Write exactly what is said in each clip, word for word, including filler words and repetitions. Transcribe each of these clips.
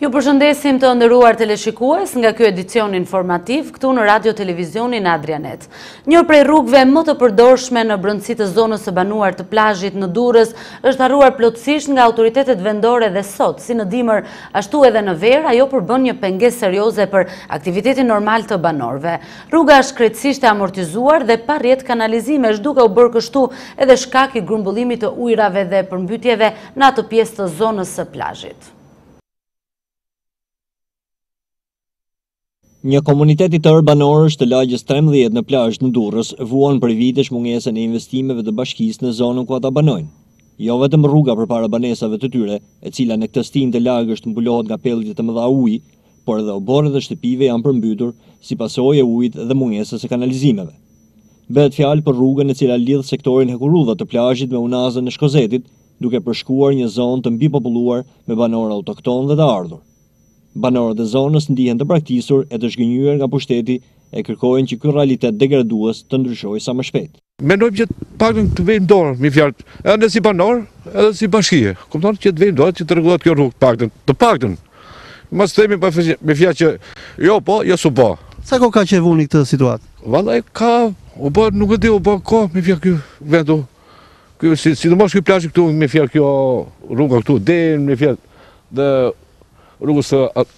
Ju përshëndesim të nderuar teleshikues nga ky edicion informativ këtu në Radio Televizionin Adrianet. Një prej rrugëve më të përdorshme në brendësi të zonës së banuar të plazhit në Durrës është harruar plotësisht nga autoritetet vendore dhe sot, si në dimër ashtu edhe në verë, ajo përbën një pengesë serioze për aktivitetin normal të banorëve. Rruga është krejtësisht e amortizuar dhe pa rrjet kanalizimesh, duke u bërë kështu edhe shkak i grumbullimit të ujrave dhe përmbytjeve në atë pjesë të zonës së plazhit. Një komunitet i tërë banorësh të lagjës trembëdhjetë në plazh në Durrës vuan për vitesh mungesën e investimeve të bashkisë në zonën ku ata banojnë. Jo vetëm rruga përpara banesave të tyre, e cila në këtë stin të lagësht mbulohet nga pellgje të mëdha uji, por edhe oborret dhe shtëpive janë përmbytur si pasojë e ujit dhe mungesës së kanalizimeve. Bëhet fjalë për rrugën e cila lidh sektorin hekurudha të plazhit me unazën e Shkozetit, duke përshkuar një zonë të mbipopulluar me banorë autoktonë dhe të ardhur. Banorët e zonës ndihen të braktisur e të zhgënjur nga pushteti e kërkojnë që ky realitet degradues të ndryshojë sa më shpejt. Mendojmë që të paktën të vejnë dorë, mi fjalë, edhe si banor, edhe si bashkie. Kupton që të vejnë dorë që të rregullohet kjo rrugë të paktën, të paktën. Mos themi me fjalë që jo po, jo s'u po. Sa kohë ka që e vuni këtë situatë? Vallai ka, u bë, nuk e di, u bë kohë me fjalë ky vendu. Ky sidomos ky plazh këtu me fjalë kjo rruga këtu deri me fjalë dhe rrugës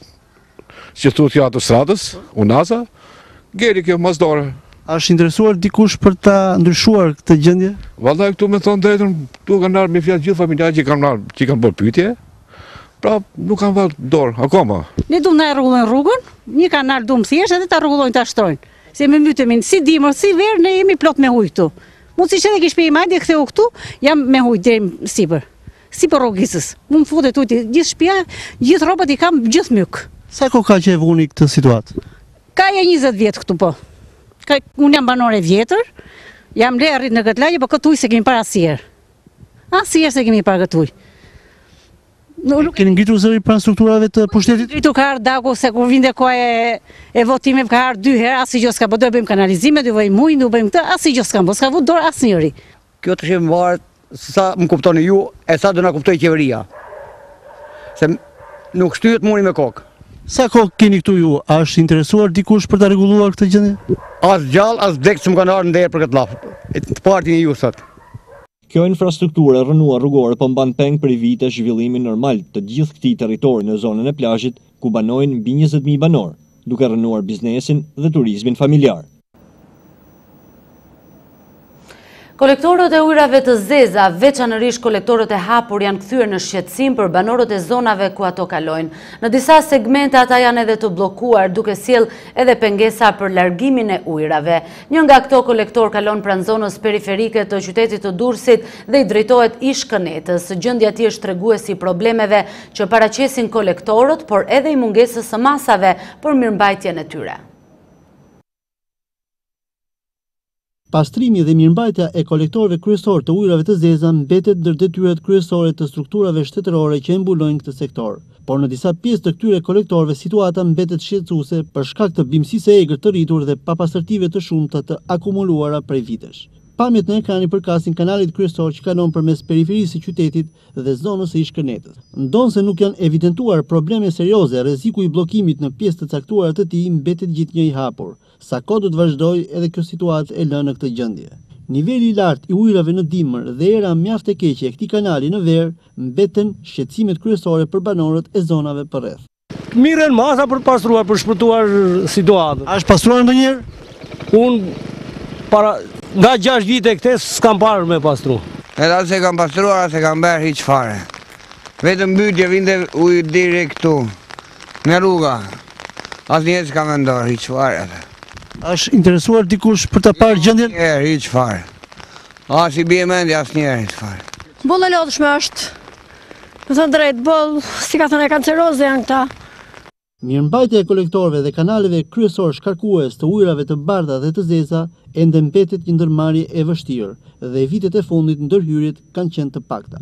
që thuhet ja autostradës, Unaza, gjeri kjo masdore. A është interesuar dikush për ta ndryshuar këtë gjendje? Vallai këtu me thonë drejtën, këtu kanë ardhur me fjalë gjithë familjarë që kanë ardhur, që kanë bërë pyetje, pra nuk kanë vënë dorë akoma. Ne duam na rregullojnë rrugën, një kanal duam thjesht edhe ta rregullojnë ta shtrojnë. Se me mytemi si dimër, si verë, ne jemi plot me ujë këtu. Mund si çedhe kish shpejë madje ktheu këtu, jam me ujë deri sipër. Si për rrogisës, mu më futet ujti, gjithë shtëpia, gjithë rrobat i kam gjithë myk. Sa kohë ka që e vuni këtë situatë? Ka ja njëzet vjetë këtu po. Ka, unë jam banore vjetër, jam le arrit në këtë lagje, po këtë ujë se kemi parë asnjëherë. Asnjëherë se kemi parë këtë ujë. Keni ngritur zëri pranë strukturave të pushtetit? Ngritur ka ardhur dagu se kur vinte koha e, e votimeve ka ardhur dy herë, asnjë gjë s'ka, po do bëjmë kanalizime, do bëjmë ujë, do bëjmë këtë, asnjë gjë s'ka, po s'ka vut dorë asnjëri. Kjo të shem varet sa më kuptoni ju e sa do na kuptoj qeveria. Se nuk shtyhet muri me kokë. Sa kohë keni këtu ju? A është interesuar dikush për ta rregulluar këtë gjendje? As gjallë, as vdekë që më kanë ardhur ndër për këtë llaf. Të partin e ju sot. Kjo infrastrukturë e rënuar rrugore po mban peng për vite zhvillimin normal të gjithë këtij territori në zonën e plazhit, ku banojnë mbi njëzet mijë banor, duke rënuar biznesin dhe turizmin familjar. Kolektorët e ujrave të zeza, veçanërisht kolektorët e hapur, janë kthyer në shqetësim për banorët e zonave ku ato kalojnë. Në disa segmente ata janë edhe të bllokuar, duke sjell edhe pengesa për largimin e ujrave. Një nga këto kolektor kalon pranë zonës periferike të qytetit të Durrësit dhe i drejtohet ish-Kënetës. Gjendja e tij është treguesi i problemeve që paraqesin kolektorët, por edhe i mungesës së masave për mirëmbajtjen e tyre. Pastrimi dhe mirëmbajtja e kolektorëve kryesor të ujrave të zeza mbetet ndër detyrat kryesore të strukturave shtetërore që mbulojnë këtë sektor. Por në disa pjesë të këtyre kolektorëve situata mbetet shqetësuese për shkak të bimësisë së egër të rritur dhe papastërtive të shumta të akumuluara prej vitesh. Pamjet në ekrani përkasin kanalit kryesor që kalon përmes periferisë së qytetit dhe zonës së ish-Kënetës. Ndonse nuk janë evidentuar probleme serioze, rreziku i bllokimit në pjesë të caktuara të tij mbetet gjithnjë i hapur. Sa kohë do të vazhdojë edhe kjo situatë e lënë në këtë gjendje. Niveli i lartë i ujrave në dimër dhe era mjaft e keqe e këtij kanali në verë mbeten shqetësimet kryesore për banorët e zonave përreth. Mirën masa për pastruar, për shpëtuar situatën. A është pastruar ndonjëherë? Unë para nga gjashtë vite këtej s'kam parë me pastru. Edhe se kam pastruar, se kam bërë hiç fare. Vetëm mbytje vinte ujë direkt këtu, në rruga. Asnjëherë s'kam vendosur hiç fare. Është interesuar dikush për ta parë gjendjen? Asnjëherë hiç fare. As i bie mendja asnjëherë hiç fare. Bolla lodhshme është. Më thënë drejt, boll, si ka thënë e kanceroze janë këta. Mirëmbajtja e kolektorëve dhe kanaleve kryesor shkarkues të ujrave të bardha dhe të zeza ende mbetet një ndërmarrje e vështirë dhe vitet e fundit ndërhyrjet kanë qenë të pakta.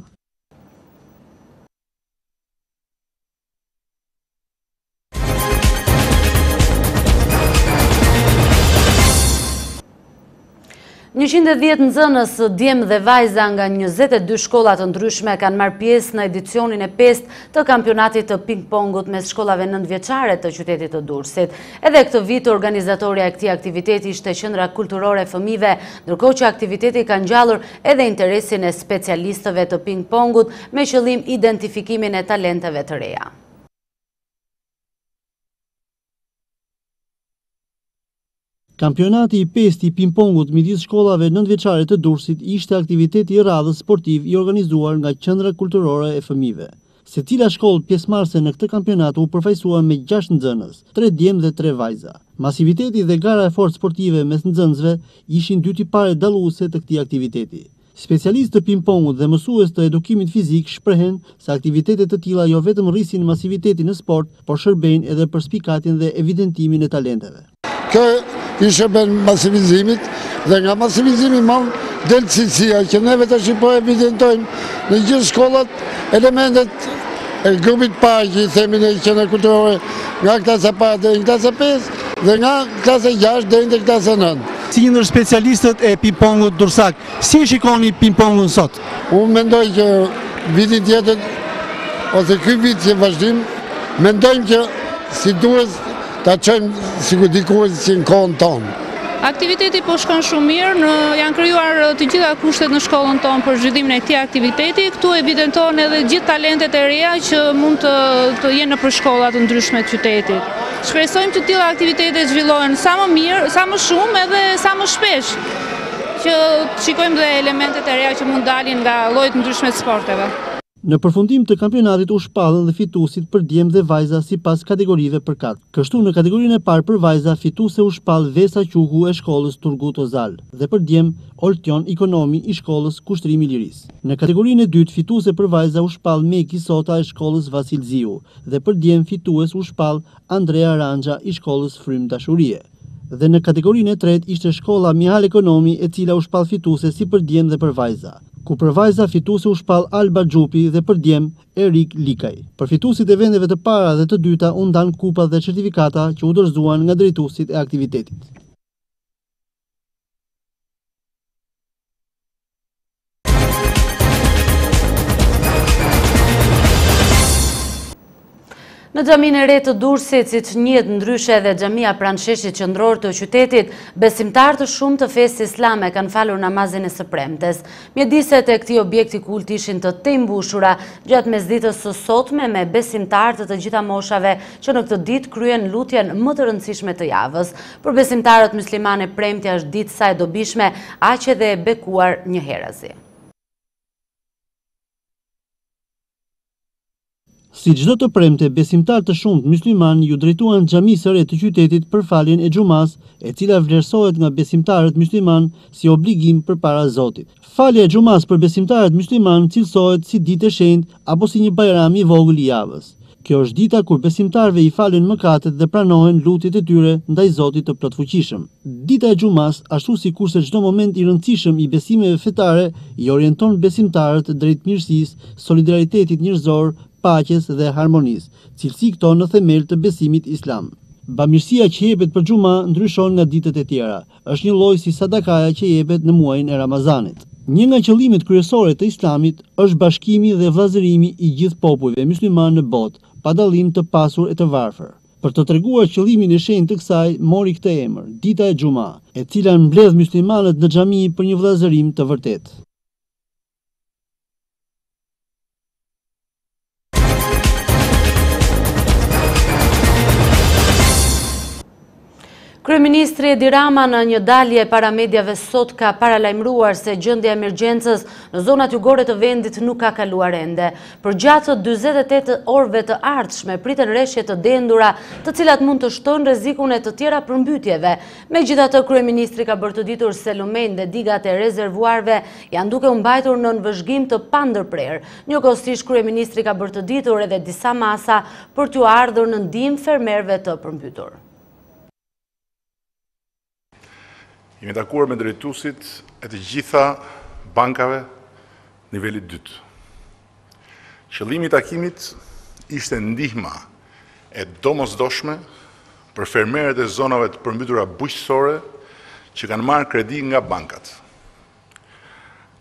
njëqind e dhjetë nxënës, djemë dhe vajza nga njëzet e dy shkollat të ndryshme kanë marrë pjesë në edicionin e pestë të kampionatit të ping-pongut mes shkollave nëntëvjeçare të qytetit të Durrësit. Edhe këtë vit organizatorja e këtij aktiviteti ishte Qendra Kulturore e Fëmijëve, ndërkohë që aktiviteti ka ngjallur edhe interesin e specialistëve të ping-pongut me qëllim identifikimin e talenteve të reja. Kampionati i pestë i ping-pongut midis shkollave nëntëvjeçare të Durrësit ishte aktiviteti i radhës sportiv i organizuar nga Qendra Kulturore e Fëmijëve. Secila shkollë pjesëmarrëse në këtë kampionat u përfaqësua me gjashtë nxënës, tre djemë dhe tre vajza. Masiviteti dhe gara e fortë sportive mes nxënësve ishin dy tipare dalluese të këtij aktiviteti. Specialistë të ping-pongut dhe mësues të edukimit fizik shprehen se aktivitetet të tilla jo vetëm rrisin masivitetin në sport, por shërbejnë edhe për spikatjen dhe evidentimin e talenteve. Kjo i shërben masivizimit dhe nga masivizimi mon del cilësia që neve të shqipo evidentojmë në gjithë shkollat elementet e grupit parë që i themin e Qendra Kulturore nga klasa parë dhe në klasa pesë dhe nga klasa gjashtë dhe në klasa nëntë. Si një ndër specialistët e ping-pongut durrësak, si e shikoni ping-pongun sot? Unë mendoj që vitin tjetër ose ky vit që vazhdim, mendojmë që si duhet ta çojmë sikur diku si në kohën tonë. Aktiviteti po shkon shumë mirë, në, janë krijuar të gjitha kushtet në shkollën tonë për zhvillimin e këtij aktiviteti. Këtu evidentohen edhe gjithë talentet e reja që mund të, të jenë nëpër shkolla të ndryshme të qytetit. Shpresojmë që të tilla aktivitete zhvillohen sa më mirë, sa më shumë edhe sa më shpesh, që shikojmë dhe elementet e reja që mund dalin nga llojet ndryshme të sporteve. Në përfundim të kampionatit u shpallën dhe fituesit për djemë dhe vajza sipas kategorive përkat. Kështu në kategorinë e parë për vajza fituese u shpall Vesa Quhu e shkollës Turgut Ozal dhe për djemë Oltion Ikonomi i shkollës Kushtrimi i Lirisë. Në kategorinë e dytë fituese për vajza u shpall Meki Sota e shkollës Vasil Ziu dhe për djemë fitues u shpall Andrea Ranxha i shkollës Frym Dashurie. Dhe në kategorinë e tretë ishte shkolla Mihal Ekonomi e cila u shpall fituese si për djemë dhe për vajza, ku për vajza fituese u shpall Alba Xhupi dhe për djemë Erik Likaj. Për fituesit e vendeve të para dhe të dyta u ndan kupa dhe certifikata që u dorëzuan nga drejtuesit e aktivitetit. Në xhaminë e re të Durrësit, siç njihet ndryshe edhe xhamia pranë sheshit qendror të qytetit, besimtarë të shumë të fesë islame kanë falur namazin e së premtes. Mjediset e këtij objekti kulti ishin të tejmbushura gjatë mesditës së sotme me besimtarë të të gjitha moshave që në këtë ditë kryen lutjen më të rëndësishme të javës. Për besimtarët muslimane premtja është ditë sa e dobishme, aq edhe e bekuar një herazi. Si çdo të premte, besimtarë të shumtë musliman ju drejtuan xhamisë së re të qytetit për faljen e xumas, e cila vlerësohet nga besimtarët musliman si obligim përpara Zotit. Falja e xumas për besimtarët musliman cilësohet si ditë e shenjtë apo si një bajram i vogël i javës. Kjo është dita kur besimtarëve i falen mëkatet dhe pranohen lutjet e tyre ndaj Zotit të plotfuqishëm. Dita e xumas, ashtu si kurse çdo moment i rëndësishëm i besimeve fetare, i orienton besimtarët drejt mirësisë, solidaritetit njerëzor, paqes dhe harmonisë, cilësi këto në themel të besimit islam. Bamirësia që jepet për xhuma ndryshon nga ditët e tjera. Është një lloj si sadakaja që jepet në muajin e Ramazanit. Një nga qëllimet kryesore të islamit është bashkimi dhe vëllazërimi i gjithë popujve musliman në botë, pa dallim të pasur e të varfër. Për të treguar qëllimin e shenjtë të kësaj, mori këtë emër, dita e xhuma, e cila mbledh muslimanët në xhami për një vëllazërim të vërtetë. Kryeministri Edi Rama në një dalje para mediave sot ka paralajmëruar se gjendja e emergjencës në zonat jugore të vendit nuk ka kaluar ende. Përgjatë dyzet e tetë orëve të ardhshme priten rreshje të dendura, të cilat mund të shtojnë rrezikun e të tjera përmbytjeve. Megjithatë, kryeministri ka bërë të ditur se lumenjtë dhe digat e rezervuarve janë duke u mbajtur në vëzhgim të pandërprerë. Njëkohësisht, kryeministri ka bërë të ditur edhe disa masa për t'u ardhur në ndihmë fermerëve të përmbytur. Jemi takuar me drejtuesit e të gjitha bankave nivelit dytë. Qëllimi i takimit ishte ndihma e domosdoshme për fermerët e zonave të përmbytura bujqësore që kanë marrë kredi nga bankat.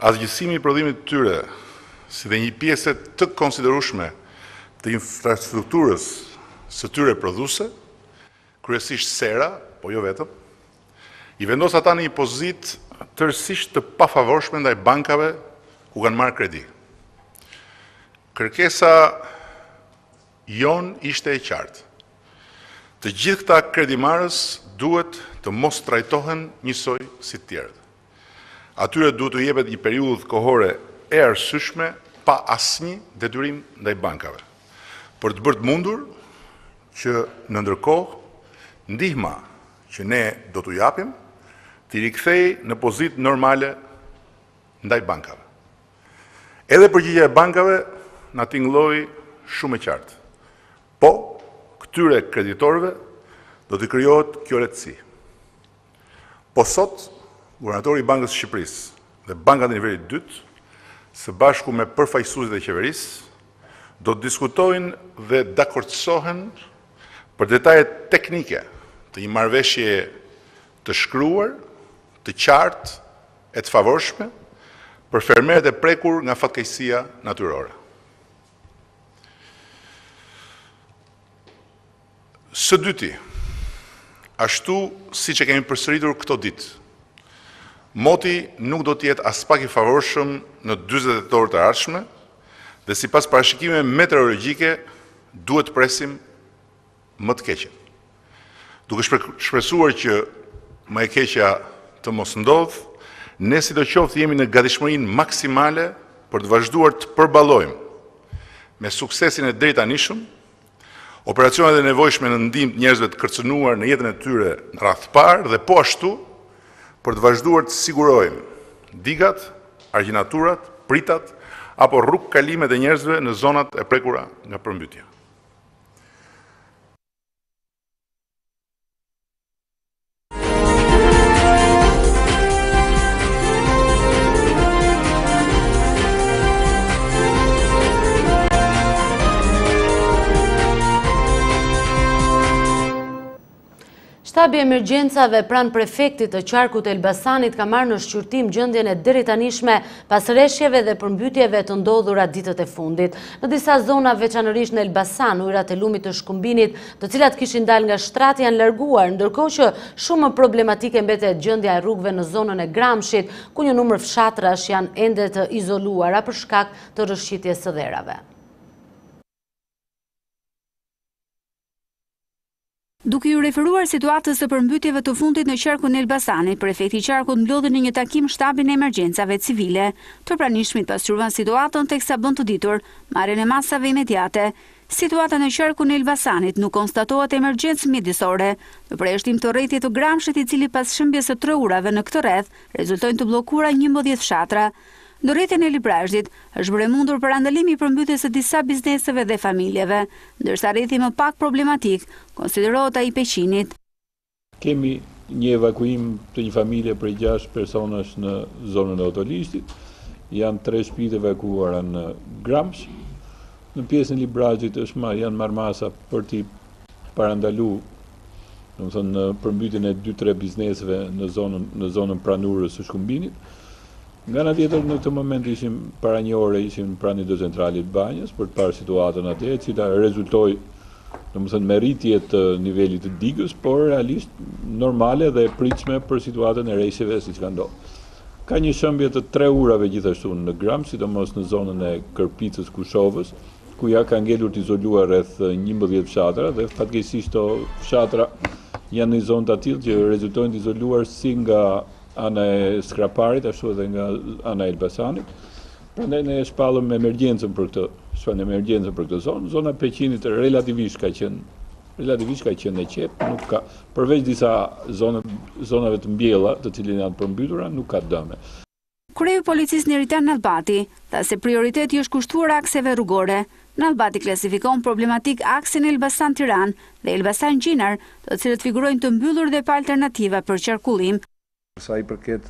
Asgjësimi i prodhimit të tyre, si dhe një pjesë të konsiderueshme të infrastrukturës së tyre prodhuese, kryesisht sera, po jo vetëm, i vendos ata në një pozitë tërësisht të pafavorshme ndaj bankave ku kanë marrë kredi. Kërkesa jon ishte e qartë. Të gjithë këta kredimarës duhet të mos trajtohen njësoj si të tjerët. Atyre duhet të jepet një periudhë kohore e arsyeshme pa asnjë detyrim ndaj bankave, për të bërë të mundur që në ndërkohë ndihma që ne do t'u japim t'i rikthej në pozitë normale ndaj bankave. Edhe përgjigjja e bankave na tingëlloi shumë e qartë. Po, këtyre kreditorëve do t'i krijohet kjo lehtësi. Po sot, guvernatori i Bankës së Shqipërisë dhe bankat e nivelit dytë, së bashku me përfaqësuesit e qeverisë, do të diskutojnë dhe dakordsohen për detajet teknike të një marrëveshje të shkruar, të qartë e të favorshme për fermerët e prekur nga fatkeqësia natyrore. Së dyti, ashtu siç e kemi përsëritur këto ditë, moti nuk do të jetë as pak i favorshëm në dyzet e orë të ardhshme dhe sipas parashikimeve meteorologjike duhet të presim më të keqen. Duke shpresuar që më e keqja të mos ndodh, ne sidoqoftë jemi në gatishmërinë maksimale për të vazhduar të përballojmë me suksesin e drejtanishëm operacionet e nevojshme në ndihmë të njerëzve të kërcënuar në jetën e tyre në radhë të parë dhe po ashtu për të vazhduar të sigurojmë digat, argjinaturat, pritat apo rrugë kalimet e njerëzve në zonat e prekura nga përmbytja. Shtabi i emergjencave pranë prefektit të qarkut e Elbasanit ka marrë në shqyrtim gjendjen e drejtanishme pas rreshjeve dhe përmbytjeve të ndodhura ditët e fundit. Në disa zona, veçanërisht në Elbasan, ujërat e lumit të Shkumbinit, të cilat kishin dalë nga shtrati janë larguar, ndërkohë që shumë më problematike mbetet gjendja e rrugëve në zonën e Gramshit, ku një numër fshatrash janë ende të izoluara për shkak të rrëshqitjes së dherave. Duke ju referuar situatës së përmbytjeve të fundit në qarkun e Elbasanit, prefekti i qarkut mblodhi në një takim shtabin e emergjencave civile. Të pranishmit pasqyruan situatën teksa bën të ditur marrjen e masave imediate. Situata në qarkun e Elbasanit nuk konstatohet emergjencë mjedisore. Në përjashtim të rrethit të Gramshit, i cili pas shëmbjes së tre urave në këtë rreth, rezultojnë të bllokura njëmbëdhjetë fshatra. Në rrethin e Librazhdit është bërë mundur parandalimi i përmbytjes së disa bizneseve dhe familjeve, ndërsa rrethi më pak problematik konsiderohet ai i Peqinit. Kemi një evakuim të një familje prej gjashtë personash në zonën e Otolishtit. Janë tre shtëpi të evakuara në Gramsh. Në pjesën e Librazhdit është marrë janë marrë masa për t'i parandaluar, domethënë në përmbytjen e dy tre bizneseve në zonën në zonën pranore së Shkumbinit. Nga ana tjetër, në këtë moment ishim para një ore ishim pranë do centralit Banjës për të parë situatën atje, e cila rezultoi domethënë me rritje të nivelit të digës, por realisht normale dhe e pritshme për situatën e rreshjeve siç ka ndodhur. Ka një shëmbje të tre urave gjithashtu në Gram, sidomos në zonën e Kërpicës Kushovës, ku ja ka ngelur të izoluar rreth njëmbëdhjetë fshatra dhe fatkeqësisht to fshatra janë në zonë të tillë që rezultojnë të izoluar si nga ana e Skraparit, ashtu edhe nga ana e Elbasanit. Prandaj ne shpallëm emergjencën për këtë, shpallëm emergjencën për këtë zonë. Zona e Peqinit relativisht ka qenë relativisht ka qenë e qetë, nuk ka përveç disa zona zonave të mbjella, të cilat janë përmbytura, nuk ka dëme. Kreu i policisë Neritan Nallbati tha se prioriteti është kushtuar akseve rrugore. Nallbati klasifikon problematik aksin Elbasan-Tiranë dhe Elbasan-Gjinar, të cilët figurojnë të mbyllur dhe pa alternativa për qarkullim. Sa i përket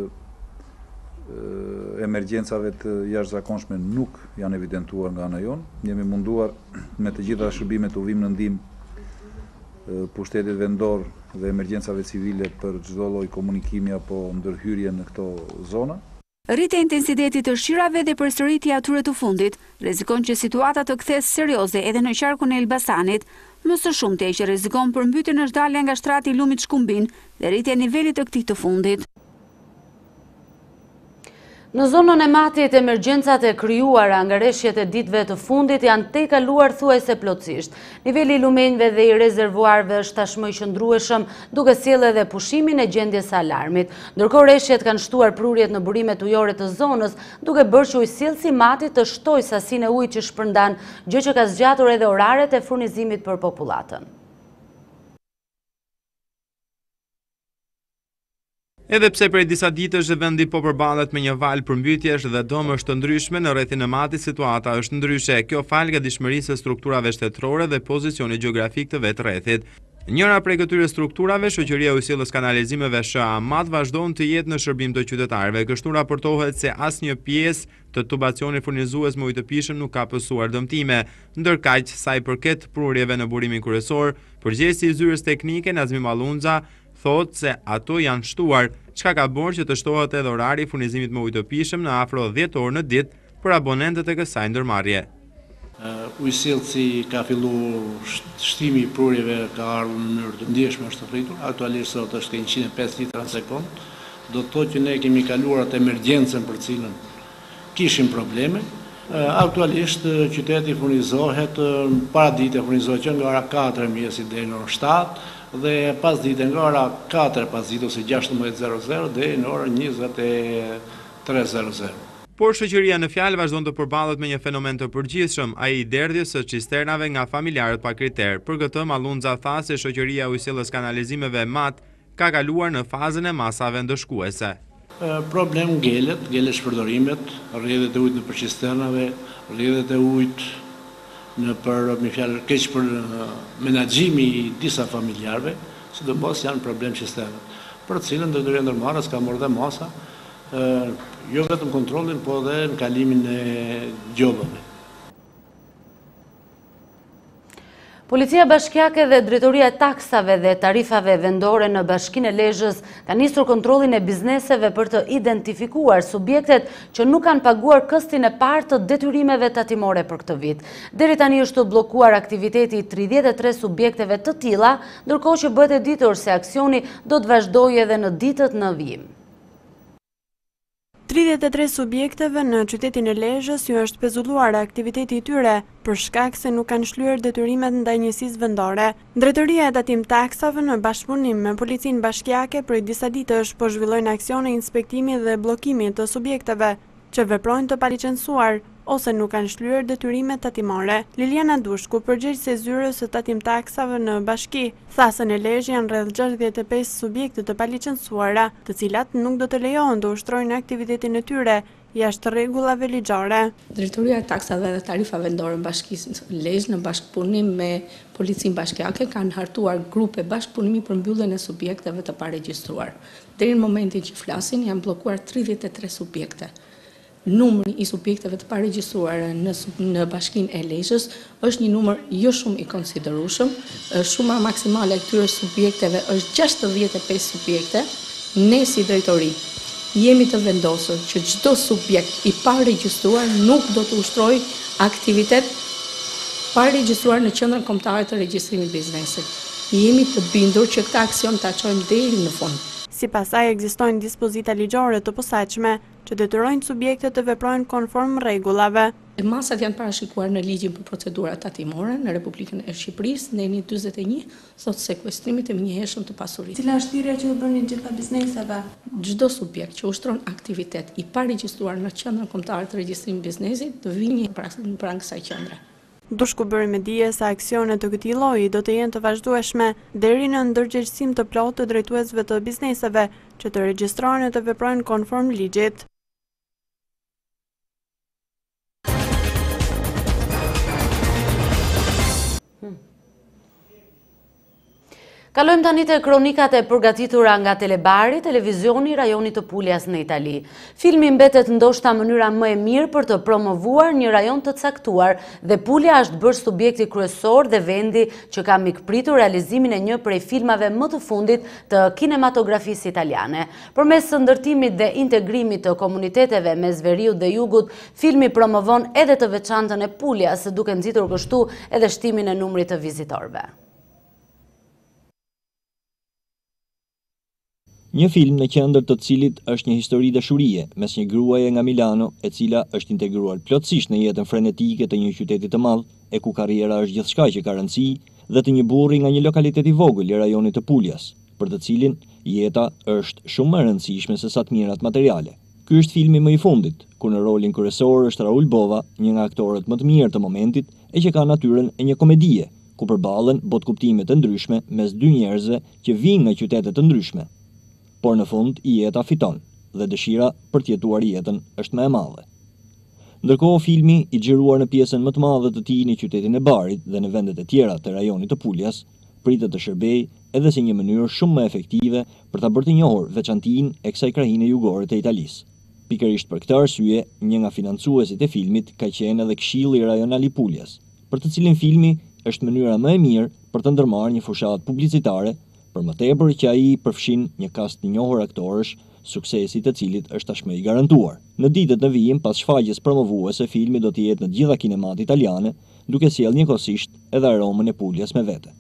emergjencave të jashtëzakonshme nuk janë evidentuar nga ana jonë. Jemi munduar me të gjitha shërbimet u vim në ndihmë pushtetit vendor dhe emergjencave civile për çdo lloj komunikimi apo ndërhyrje në këto zona. Rritja e intensitetit të shirave dhe përsëritja e atyre të fundit rrezikon që situata të kthehet serioze edhe në qarkun e Elbasanit, më së shumti që rrezikon përmbytjen është dalja nga shtrati i lumit Shkumbin dhe rritja e nivelit të këtij të fundit. Në zonën e Matit, emergjencat e krijuara nga rreshjet e ditëve të fundit janë tejkaluar thuajse plotësisht. Niveli i lumenjve dhe i rezervuarve është tashmë i qëndrueshëm, duke sjellë edhe pushimin e gjendjes së alarmit. Ndërkohë rreshjet kanë shtuar prurjet në burimet ujore të zonës, duke bërë që ujësjellësi i Matit të shtojë sasinë e ujit që shpërndan, gjë që ka zgjatur edhe oraret e furnizimit për popullatën. Edhe pse prej disa ditësh vendi po përballet me një valë përmbytjesh dhe dëmësh të ndryshme, në rrethin e Matit situata është ndryshe. Kjo fal gatishmërisë së strukturave shtetërore dhe pozicionit gjeografik të vetë rrethit. Njëra prej këtyre strukturave, shoqëria e ujësjelljes kanalizimeve S H A Mat, vazhdon të jetë në shërbim të qytetarëve. Kështu raportohet se asnjë pjesë të tubacionit furnizues me ujë të pishëm nuk ka pësuar dëmtime. Ndërkaq, sa i përket prurjeve në burimin kryesor, përgjegjësi i zyrës teknike Nazmi Mallunxa thotë se ato janë shtuar, çka ka bërë që të shtohet edhe orari i furnizimit me ujë të pishëm në afro dhjetë orë në ditë për abonentët e kësaj ndërmarrje. Ujësjellësi ka filluar shtimi i prurjeve ka ardhur në mënyrë të ndjeshme, është rritur. Aktualisht sot është ke njëqind e pesë litra në sekond. Do të thotë që ne kemi kaluar atë emergjencën për cilën kishim probleme. Aktualisht qyteti furnizohet, para dite furnizohet që nga ora katër mëngjesit deri në orën shtatë, dhe pas dite nga ora katër pas dite ose gjashtëmbëdhjetë e zero zero deri në orën njëzet e tre e zero zero. Por shoqëria në fjalë vazhdon të përballet me një fenomen të përgjithshëm, ai i derdhjes së cisternave nga familjarët pa kriter. Për këtë Mallunxa tha se shoqëria e ujësjelljes kanalizimeve Mat ka kaluar në fazën e masave ndëshkuese. Problem ngelet, ngelet shpërdorimet, rrjedhjet e ujit në për cisternave, rrjedhjet e ujit në për, me fjalë keq për menaxhimi i disa familjarëve, sidomos janë problem cisternet, për të cilën Drejtoria e Ndërmarrjes ka marrë dhe masa, jo vetëm kontrollin, po edhe në kalimin e gjobave. Policia Bashkiake dhe Drejtoria e Taksave dhe Tarifave Vendore në Bashkinë e Lezhës ka nisur kontrollin e bizneseve për të identifikuar subjektet që nuk kanë paguar këstin e parë të detyrimeve tatimore për këtë vit. Deri tani është bllokuar aktiviteti i tridhjetë e tre subjekteve të tilla, ndërkohë që bëhet e ditur se aksioni do të vazhdojë edhe në ditët në vijim. tridhjetë e tre subjekteve në qytetin e Lezhës ju është pezulluar aktiviteti i tyre për shkak se nuk kanë shlyer detyrimet ndaj njësisë vendore. Drejtoria e Tatim Taksave në bashkëpunim me Policinë Bashkiake prej disa ditësh po zhvillojnë aksione inspektimi dhe bllokimi të subjekteve që veprojnë të palicencuar ose nuk kanë shlyer detyrimet tatimore. Liliana Dushku, përgjegjëse e zyrës së Tatim Taksave në Bashki, tha se në Lezhë janë rreth gjashtëdhjetë e pesë subjekte të palicencuara, të cilat nuk do të lejohen të ushtrojnë aktivitetin e tyre jashtë rregullave ligjore. Drejtoria e Taksave dhe Tarifave Vendore në Bashkisë Lezhë në bashkëpunim me Policinë Bashkiake kanë hartuar grupe bashkëpunimi për mbylljen e subjekteve të paregjistruar. Deri në momentin që flasin janë bllokuar tridhjetë e tre subjekte. Numri i subjekteve të paregjistruara në, në bashkinë e Lezhës është një numër jo shumë i konsiderueshëm. Shuma maksimale e këtyre subjekteve është gjashtëdhjetë e pesë subjekte. Ne si drejtori jemi të vendosur që çdo subjekt i paregjistruar nuk do të ushtrojë aktivitet paregjistruar në qendrën kombëtare të regjistrimit biznesit. Jemi të bindur që këtë aksion ta çojmë deri në fund. Sipas saj ekzistojnë dispozita ligjore të posaçme që detyrojnë subjektet të veprojnë konform rregullave. Masat janë parashikuar në ligjin për procedura tatimore në Republikën e Shqipërisë, neni dyzet e një, thotë sekuestrimit e menjëhershëm të pasurisë. Cila është thirrja që u bëni gjitha bizneseve? Çdo subjekt që ushtron aktivitet i paregjistruar në qendrën kombëtare të regjistrimit biznesit të vijë pranë kësaj qendre. Dushku bëri me dije se aksionet të këtij lloji do të jenë të vazhdueshme deri në ndërgjegjësim të plotë të drejtuesve të bizneseve që të regjistrohen e të veprojnë konform ligjit. Kalojmë tani te kronikat e përgatitura nga Telebari, televizioni i rajonit të Puljas në Itali. Filmi mbetet ndoshta mënyra më e mirë për të promovuar një rajon të caktuar dhe Pulja është bërë subjekti kryesor dhe vendi që ka mikpritur realizimin e një prej filmave më të fundit të kinematografisë italiane. Përmes ndërtimit dhe integrimit të komuniteteve mes veriut dhe jugut, filmi promovon edhe të veçantën e Puljas, duke nxitur kështu edhe shtimin e numrit të vizitorëve. Një film në qendër të cilit është një histori dashurie mes një gruaje nga Milano, e cila është integruar plotësisht në jetën frenetike të një qyteti të madh, e ku karriera është gjithçka që ka rëndësi, dhe të një burri nga një lokalitet i vogël i rajonit të Puljas, për të cilin jeta është shumë më e rëndësishme se sa të mirat materiale. Ky është filmi më i fundit, ku në rolin kryesor është Raul Bova, një nga aktorët më të mirë të momentit e që ka natyrën e një komedie, ku përballen botkuptime të ndryshme mes dy njerëzve që vijnë nga qytete të ndryshme. Por në fund jeta fiton dhe dëshira për të jetuar jetën është më e madhe. Ndërkohë filmi, i xhiruar në pjesën më të madhe të tij në qytetin e Barit dhe në vendet e tjera të rajonit të Puljas, pritet të shërbejë edhe si një mënyrë shumë më efektive për ta bërë të njohur veçantinë e kësaj krahine jugore të Italisë. Pikërisht për këtë arsye, një nga financuesit e filmit ka qenë edhe Këshilli Rajonal i Puljas, për të cilin filmi është mënyra më e mirë për të ndërmarrë një fushatë publicitare, për më tepër që ai përfshin një kast të njohur aktorësh, suksesi të cilit është tashmë i garantuar. Në ditët në vijim, pas shfaqjes promovuese, filmi do të jetë në të gjitha kinemat italiane, duke sjellë njëkohësisht edhe aromën e Puljas me vete.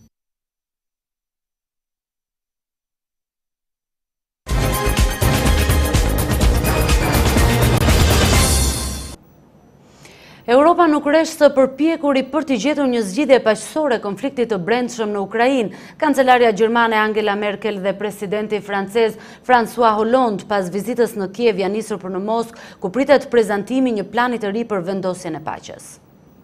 Europa nuk rresht të përpjekuri për të gjetur një zgjidhje paqësore konfliktit të brendshëm në Ukrainë. Kancelaria gjermane Angela Merkel dhe presidenti francez François Hollande pas vizitës në Kiev janë nisur për në Moskë, ku pritet prezantimi një plani të ri për vendosjen e paqes.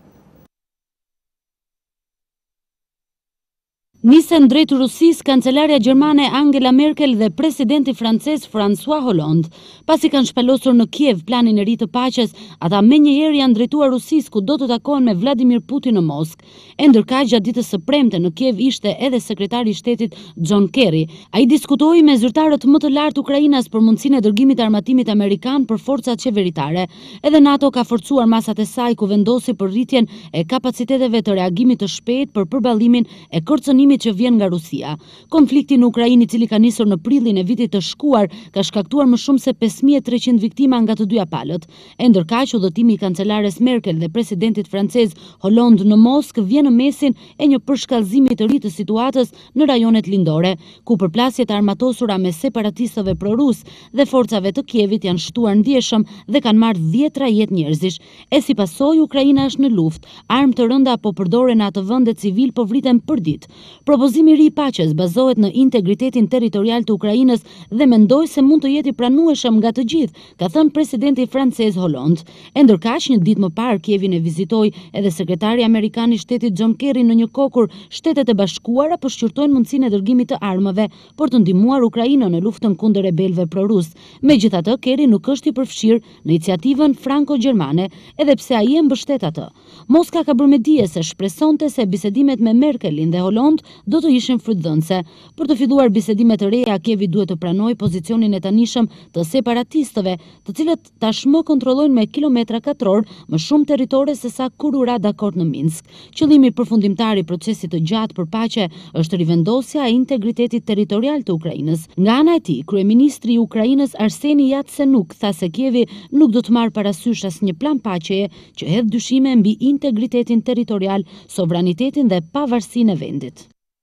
Nisen drejt Rusisë kancelaria gjermane Angela Merkel dhe presidenti francez François Hollande. Pasi kanë shpalosur në Kiev planin e ri të paqes, ata menjëherë janë drejtuar Rusisë, ku do të takohen me Vladimir Putin në Moskë. E ndërkaq gjatë ditës së premte në Kiev ishte edhe sekretari i shtetit John Kerry. Ai diskutoi me zyrtarët më të lartë Ukrainas për mundësinë e dërgimit të armatimit amerikan për forcat qeveritare. Edhe NATO ka forcuar masat e saj, ku vendosi për rritjen e kapaciteteve të reagimit të shpejtë për përballlimin e kërcënimit që vjen nga Rusia. Konflikti në Ukrainë, i cili ka nisur në prillin e vitit të shkuar, ka shkaktuar më shumë se pesë mijë e treqind viktima nga të dyja palët. E ndërkaq, udhëtimi i kancelares Merkel dhe presidentit francez Hollande në Moskë vjen në mesin e një përshkallëzimi të ri të situatës në rajonet lindore, ku përplasjet armatosura me separatistëve prorus dhe forcave të Kievit janë shtuar ndjeshëm dhe kanë marrë dhjetra jetë njerëzish. E si pasojë, Ukraina është në luftë, armë të rënda po përdoren në atë vende civil po vriten përdit. Propozimi i ri i paqes bazohet në integritetin territorial të Ukrainës dhe mendoj se mund të jetë i pranueshëm nga të gjithë, ka thënë presidenti francez Hollande. E ndërkaq, një ditë më parë Kievin e vizitoi edhe sekretari amerikan i shtetit John Kerry në një kohë kur Shtetet e Bashkuara po shqyrtojnë mundësinë e dërgimit të armëve për të ndihmuar Ukrainën në luftën kundër rebelëve prorus. Megjithatë, Kerry nuk është i përfshirë në iniciativën franko-gjermane, edhe pse ai e mbështet atë. Moska ka bërë me dije se shpresonte se bisedimet me Merkelin dhe Hollande do të ishin frytdhënëse. Për të filluar bisedime të reja, Kievi duhet të pranojë pozicionin e tanishëm të separatistëve, të cilët tashmë kontrollojnë me kilometra katror më shumë territore se sa kur u ra dakord në Minsk. Qëllimi përfundimtar i procesit të gjatë për paqe është rivendosja e integritetit territorial të Ukrainës. Nga ana e tij, kryeministri i Ukrainës Arseni Yatsenuk tha se Kievi nuk do të marrë parasysh asnjë plan paqeje që hedh dyshime mbi integritetin territorial, sovranitetin dhe pavarësinë e vendit.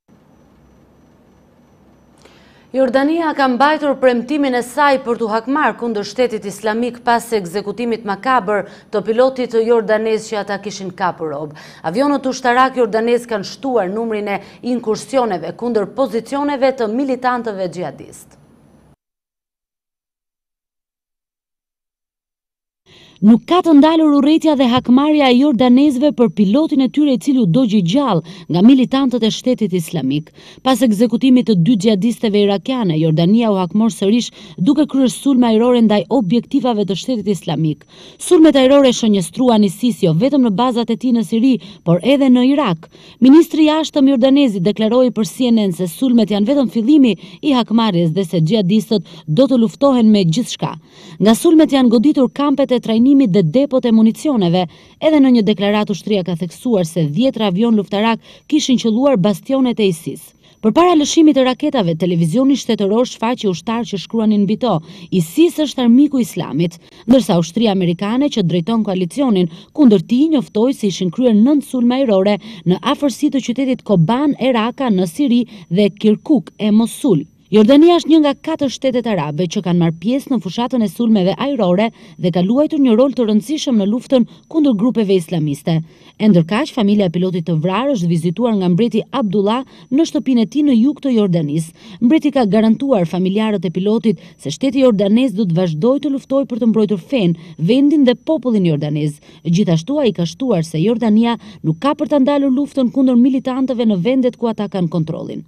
Jordania ka mbajtur premtimin e saj për t'u hakmarrë kundër shtetit islamik pas ekzekutimit makabër të pilotit jordanez që ata kishin kapur rob. Avionët ushtarak jordanez kanë shtuar numrin e inkursioneve kundër pozicioneve të militantëve xhihadistë. Nuk ka të ndalur urrëtia dhe hakmarrja e jordanezëve për pilotin e tyre i cili u dogji gjallë nga militantët e Shtetit Islamik. Pas ekzekutimit të dy xhihadistëve irakiane, Jordania u hakmor sërish duke kryer sulme ajrore ndaj objektivave të Shtetit Islamik. Sulmet ajrore shënjestruan ISIS jo vetëm në bazat e tij në Siri, por edhe në Irak. Ministri i jashtëm jordanezi deklaroi për C N N se sulmet janë vetëm fillimi i hakmarrjes dhe se xhihadistët do të luftohen me gjithçka. Nga sulmet janë goditur kampet e trajnimit dhe depot e municioneve. Edhe në një deklaratë ushtria ka theksuar se dhjetra avion luftarak kishin qelluar bastionet e ISIS. Përpara lëshimit të raketave, televizioni shtetëror shfaqi ushtar që shkruanin mbi to: ISIS është armiku i Islamit, ndërsa ushtria amerikane që drejton koalicionin kundër tij njoftoi se ishin kryer nëntë sulme ajrore në afërsi të qytetit Koban e Raka në Siri dhe Kirkuk e Mosul. Jordania është një nga katër shtetet arabe që kanë marrë pjesë në fushatën e sulmeve ajrore dhe ka luajtur një rol të rëndësishëm në luftën kundër grupeve islamiste. E ndërkaq, familja e pilotit të vrarë është vizituar nga mbreti Abdullah në shtëpinë e tij në jug të Jordanisë. Mbreti ka garantuar familjarët e pilotit se shteti jordanez do të vazhdojë të luftojë për të mbrojtur fen, vendin dhe popullin jordanez. Gjithashtu ai ka shtuar se Jordania nuk ka për ta ndalur luftën kundër militantëve në vendet ku ata kanë kontrollin.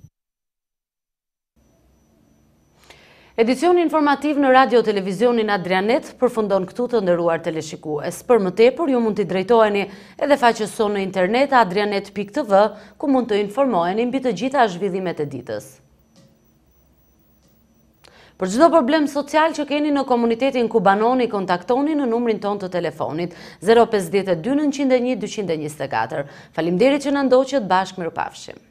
Edicioni informativ në radio televizionin Adrianet përfundon këtu, të nderuar teleshikues. Për më tepër ju mund t'i drejtoheni edhe faqes sonë në internet adrianet pikë t v, ku mund të informoheni mbi të gjitha zhvillimet e ditës. Për çdo problem social që keni në komunitetin kubanoni, kontaktoni në numrin ton të telefonit zero pesë dy nënt e një dy njëzet e katër. Faleminderit që na ndoqët, bashkë mirupafshim.